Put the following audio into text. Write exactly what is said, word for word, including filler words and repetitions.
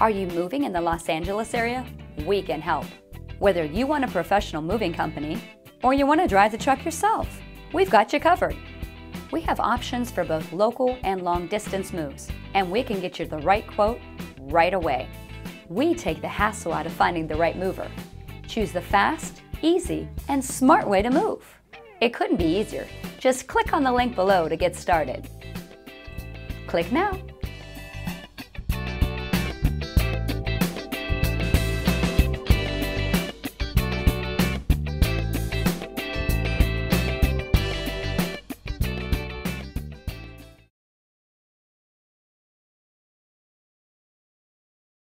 Are you moving in the Los Angeles area? We can help. Whether you want a professional moving company or you want to drive the truck yourself, we've got you covered. We have options for both local and long-distance moves, and we can get you the right quote right away. We take the hassle out of finding the right mover. Choose the fast, easy, and smart way to move. It couldn't be easier. Just click on the link below to get started. Click now.